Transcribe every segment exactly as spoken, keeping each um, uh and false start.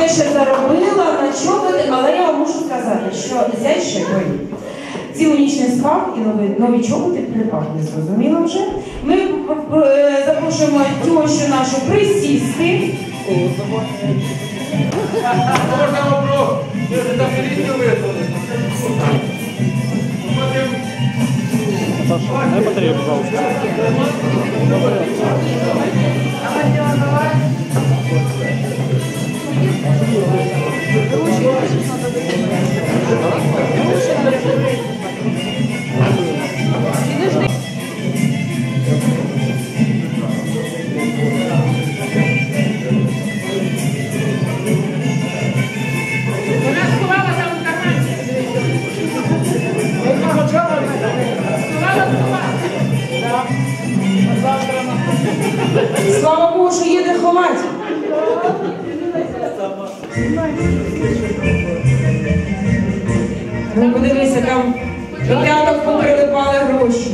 теж заробила на чоботи, але я вам можу сказати, що зять ще горить. Цілу ніч не спав і нові, нові чоботи припав, не зрозуміло вже. Ми е, запрошуємо тещу нашу присісти. Можна вопрос? Если там перейти вызвали. Саша, дай батарею, пожалуйста. Слава Богу, що є де ховати. Ну, подивися, там до п'яток поприлипали гроші.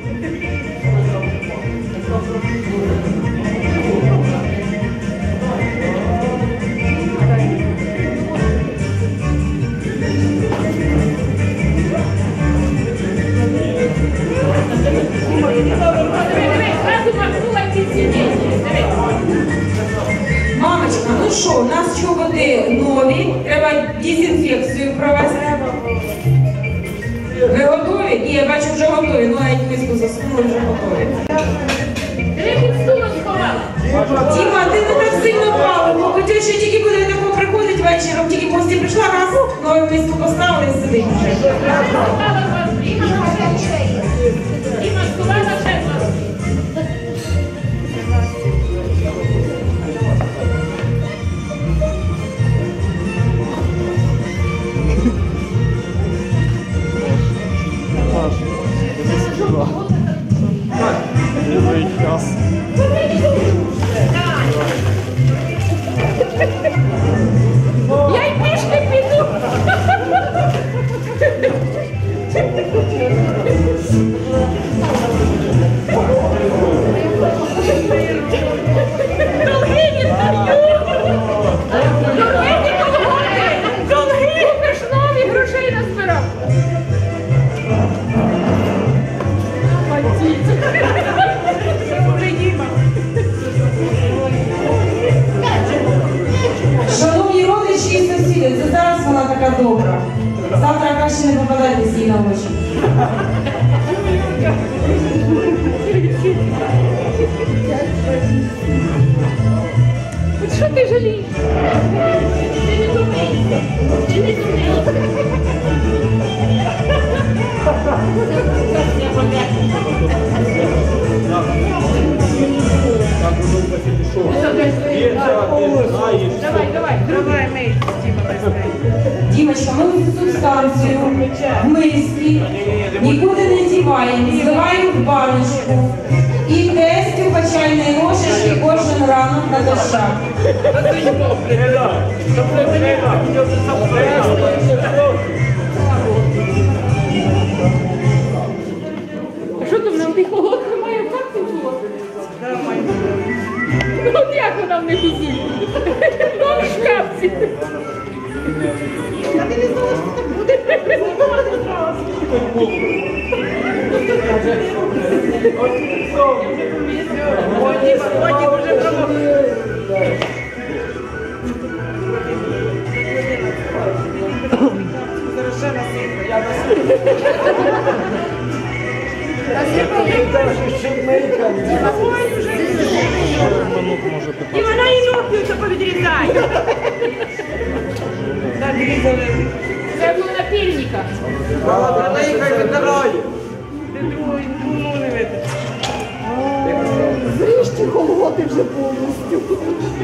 Мамочка, ну що, у нас чоботи нові, треба дезінфекцію провести. Ви готові? Ні, я бачу, вже готові, ну навіть миску засунули, вже готові. Діма, ти не так сильно пав, бо ти ще тільки буде тако приходить вечором, тільки гості прийшла, раз, нову миску поставили і сидить вже. Я й пішки піду. Долги не даю. Долги нікого. Долги. Купиш нові, грошей назбирав. Шановні родичі і сусіди, це зараз вона така добра. Завтра краще не попадайтесь їй на очі. Що ти жалієш? Ти не думаєш. Ти не думаєш. Давай, давай, давай, мей, Дімочка, ми цю субстанцію в мисці нікуди не діваємо, зливаємо в баночку і тестю качальної ложечки кожен ранок на дощах. А що там, нам тих холод немає, як ти було? Ну от як вона в них усі? Ну в шкафці. А ти не знала, що так буде? Не знала. Котик уже пробував. Совершенно сильно. Я І вона і ногтю повідрізає. Це був напільника. Зріжте колготи вже повністю.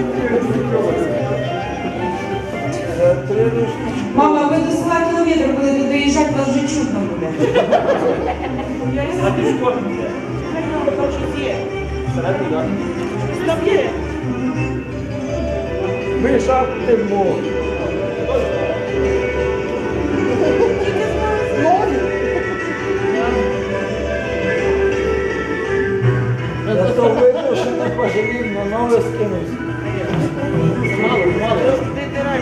Мама, ви до села кілометр будете доїжджати, вас вже чутно буде. Ми шахтимо. Зато видно, що не пожалів, на нове скинувся. Мало, мало.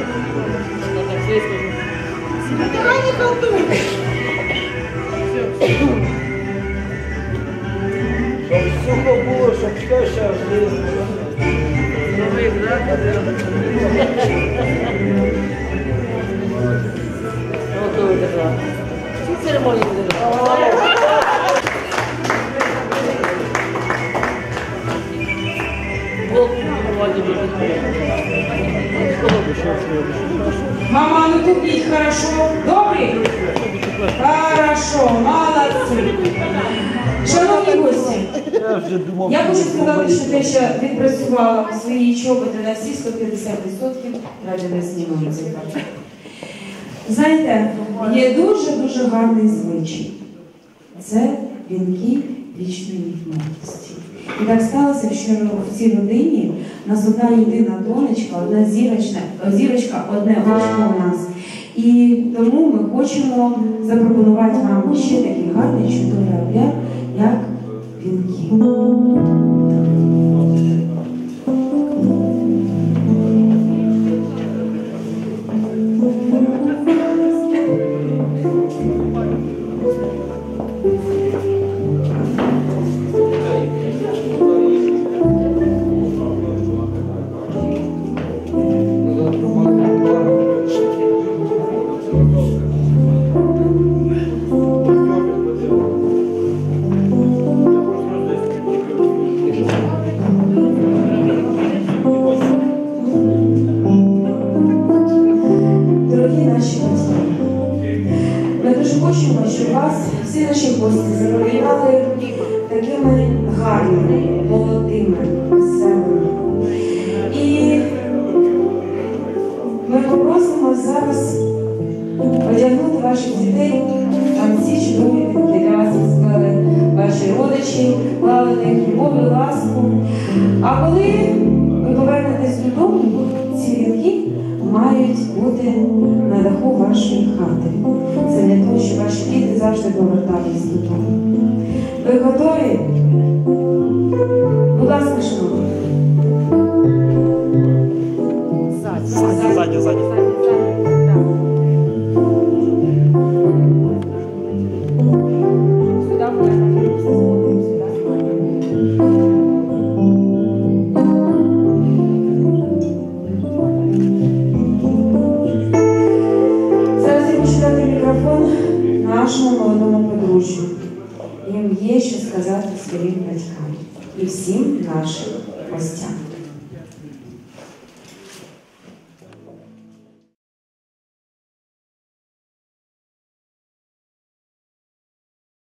Церемонію Мама, ну купить, хорошо? Добрый? Хорошо, молодцы. Шановні гості, я хочу сказати, що те, що відпрацювала свої чоботи на всі сто п'ятдесят відсотків, раді не знімемо цей парк. Знаєте, є дуже-дуже гарний звичай. Це вінки вічної молодості. І так сталося, що в цій родині у нас одна єдина донечка, одна зірочка, зірочка, одне очко у нас. І тому ми хочемо запропонувати вам ще такий гарний чудовий обряд, як вінки. Щоб вас, всі наші гості, запам'ятали такими гарними, молодими, веселими. І ми попросимо зараз одягнути ваших дітей, там ці чудові вінки для вас спели ваші родичі, клали на їх любов і ласку. А коли ви повернетесь додому, ці вінки мають бути на даху вашої хати. Це для того, щоб ваші діти завжди повертались додому. Ви готові? Будь ласка, шановні. Ззаді, ззаді, ззаді. Нашому молодому подружжю. Їм є що сказати своїм батькам і всім нашим гостям.